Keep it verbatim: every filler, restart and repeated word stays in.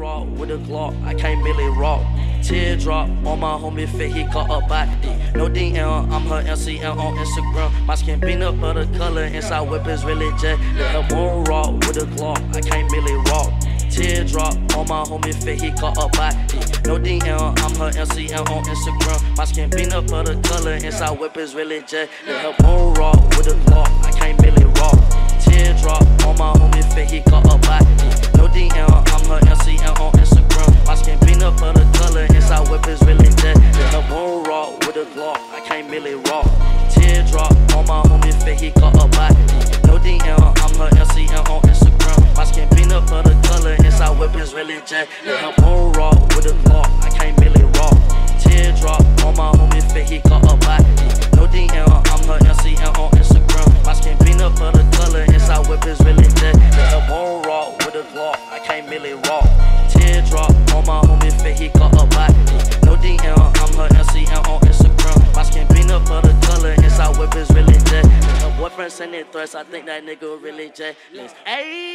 raw with a Glock, I can't really rock. Teardrop on my homie fit, he got a body. No D M, I'm her L C M on Instagram. My skin peanut butter color, inside whip is really jet. Let her bone raw with a Glock, I can't really rock. Teardrop on my homie fit, he got a body. No D M, I'm her L C M on Instagram. My skin peanut butter color, inside whip is really jet. Let her bone raw with a Glock, I can't really rock. Teardrop on my homie fit, he got a body. No D M, I'm her L C M on Instagram. My skin peanut butter color, inside whip is really jet. Let her bone raw with a Glock, I can't really rock. Teardrop on my homie fit, he got a body. No D M, I'm her L C M on Instagram. My skin peanut butter color, inside whip is really jet. Let her bone raw with a Glock, I can't really rock. Teardrop on my homie fit, he got a body. No D M, I'm her L C M on Instagram. My skin peanut butter color, inside whip is really jet. Let her bone raw with a Glock, I can't really rock. Teardrop on my homie fit, he got a body. No D M, I'm her L C M on Instagram. My skin peanut butter color, inside whip is really jet. Her boyfriend sending threats, I think that nigga really jealous. Ayy.